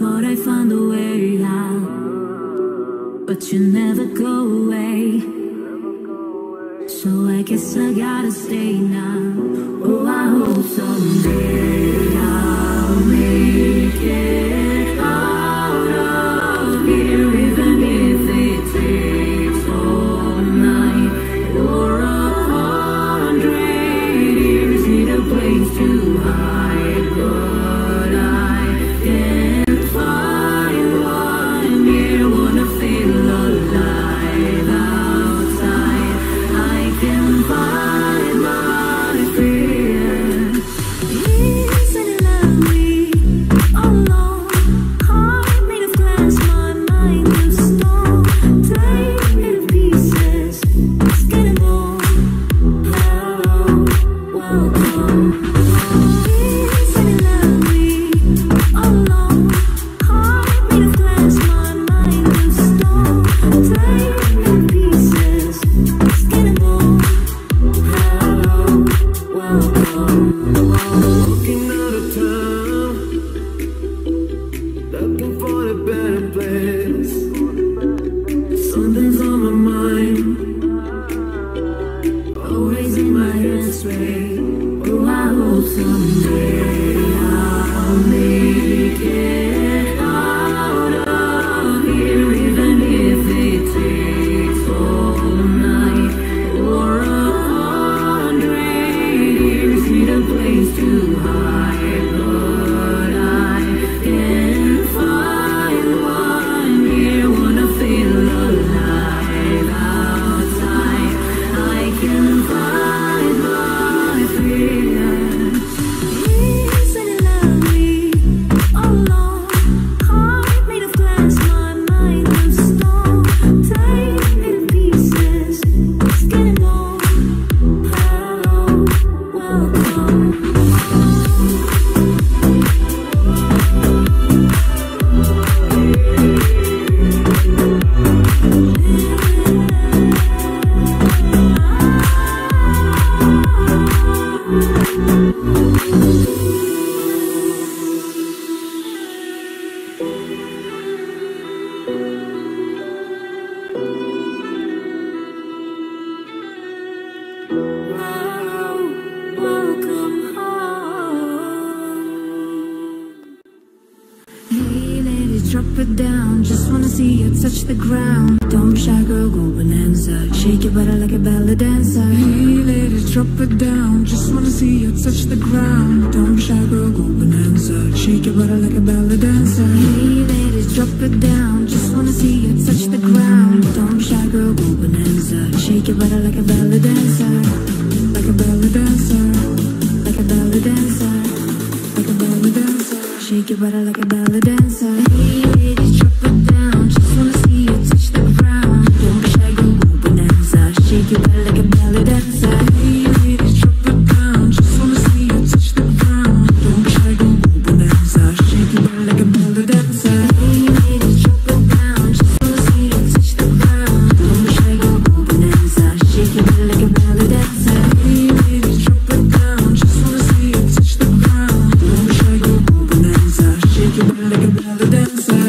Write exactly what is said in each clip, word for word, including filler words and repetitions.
Thought I found a way out, but you never go away. So I guess I gotta stay now. Oh, I hope someday I'll make it out of here, even if it takes all night or a hundred years. Need a place to hide, but I can't find one here. Wanna feel alive outside. I can find my fear. Isn't it lovely? All alone, heart made of glass, my mind of stone. Take me to pieces, it's getting old. Hello, welcome. Isn't it lovely? All alone, heart made of glass, my mind of stone. Take me to pieces, it's getting old. Hello, welcome. Looking out of town, looking for a better place. Something's on my mind, Always in my head straight. Oh, I hope someday I'll make it out of here, even if it takes all night or a hundred years. Need a place to hide, but I can't find one here. Wanna feel alive outside. I can find my fear. Isn't it lovely? All alone, heart made of glass, my mind of stone. Take me to pieces, it's getting old. Hello, welcome. Welcome home. Hey ladies, drop it down. Just wanna see you touch the ground. Don't be shy, girl, go bonanza. Shake your body like a ballet dancer. hey ladies, drop it down. Just wanna see you touch the ground. Don't be shy, girl, go bonanza. Shake your body like a ballet dancer. Hey ladies, drop it down. Just wanna see you touch the ground. Don't be shy, girl, go bonanza. Shake your body like a ballet dancer. Like a ballet dancer, Like a ballet dancer. like a ballet dancer. Shake your body like a ballet dancer. Hey ladies, drop it down. Just wanna see you touch the ground. Don't be shy, go go bonanza. Shake your body like a ballet dancer. Hey ladies, drop it down. Just wanna see you touch the ground. Don't be shy, go go bonanza. Shake your body like a ballet dancer. Hey ladies, drop it down. Just wanna see you touch the ground. Don't be shy, go go bonanza. Shake your body like a ballet dancer. Hey ladies, drop it down. Just wanna see you touch the ground. Don't be shy, go go bonanza. Shake your body like a ballet dancer.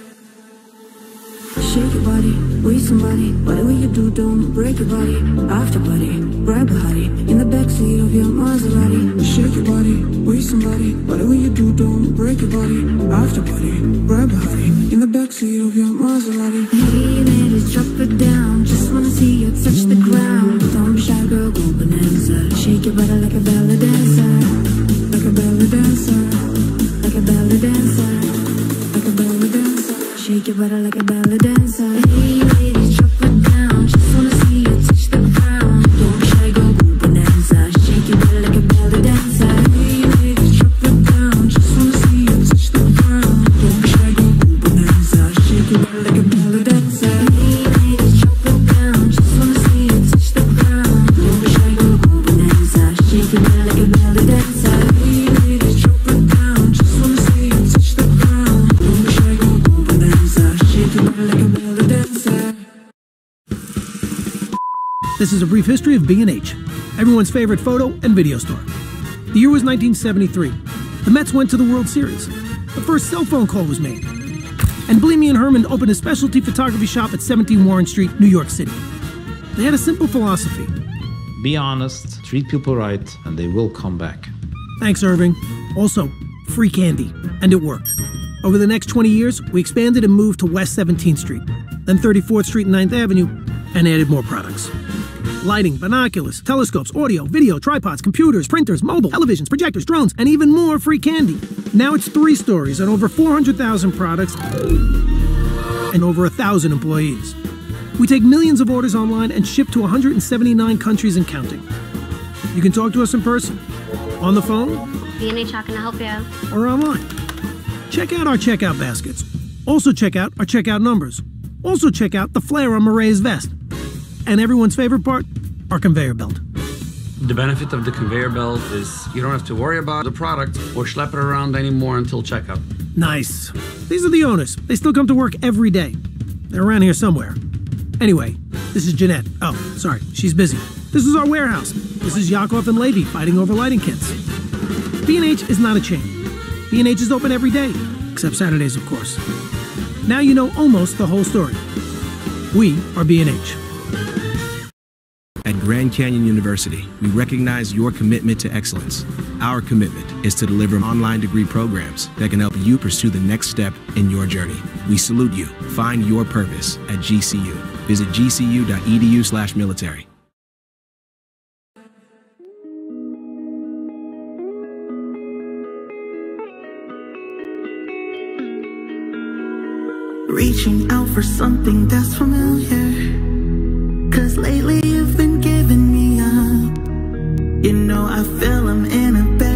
Shake your body, with somebody. Whatever you do, don't break your body. After party, grab a hottie in the backseat of your Maserati. Shake your body, with somebody. Whatever you do, don't break your body. After party, grab a hottie in the backseat of your Maserati. Hey ladies, drop it down. Just wanna see you touch the ground. Don't be shy, girl, go bonanza. Shake your body like a ballet dancer. Like a ballet dancer, Like a ballet dancer. like a ballet dancer. Shake your body like a ballet dancer. Hey ladies, drop it down. Just wanna see you touch the ground. Don't be shy, go go bonanza. Shake your body like a ballet dancer. Hey ladies, drop it down. Just wanna see you touch the ground. Don't be shy, go go bonanza. Shake your body like a ballet dancer. Hey ladies, drop it down. Just wanna see you touch the ground. Don't be shy, go go bonanza. Shake your body like a ballet dancer. Hey ladies, drop it down. Just wanna see you touch the ground. Don't be shy, go go bonanza. Shake your body like a ballet dancer. This is a brief history of B and H, everyone's favorite photo and video store. The year was nineteen seventy-three. The Mets went to the World Series. The first cell phone call was made. And Bleamy and Herman opened a specialty photography shop at seventeen Warren Street, New York City. They had a simple philosophy. Be honest, treat people right, and they will come back. Thanks, Irving. Also, free candy. And it worked. Over the next twenty years, we expanded and moved to West seventeenth Street, then thirty-fourth Street and ninth Avenue, and added more products. Lighting, binoculars, telescopes, audio, video, tripods, computers, printers, mobile, televisions, projectors, drones, and even more free candy. Now it's three stories and over four hundred thousand products and over one thousand employees. We take millions of orders online and ship to one hundred seventy-nine countries and counting. You can talk to us in person, on the phone, B and H, how can I help you? Or online. Check out our checkout baskets. Also check out our checkout numbers. Also check out the flare on Marae's vest. And everyone's favorite part, our conveyor belt. The benefit of the conveyor belt is you don't have to worry about the product or schlep it around anymore until checkout. Nice. These are the owners. They still come to work every day. They're around here somewhere. Anyway, this is Jeanette. Oh, sorry, she's busy. This is our warehouse. This is Yakov and Levy fighting over lighting kits. B and H is not a chain. B and H is open every day, except Saturdays, of course. Now you know almost the whole story. We are B and H. At Grand Canyon University, we recognize your commitment to excellence. Our commitment is to deliver online degree programs that can help you pursue the next step in your journey. We salute you. Find your purpose at G C U. Visit g c u dot e d u slash military. Reaching out for something that's familiar, 'cause lately you've been giving me up. You know I feel I'm in a bad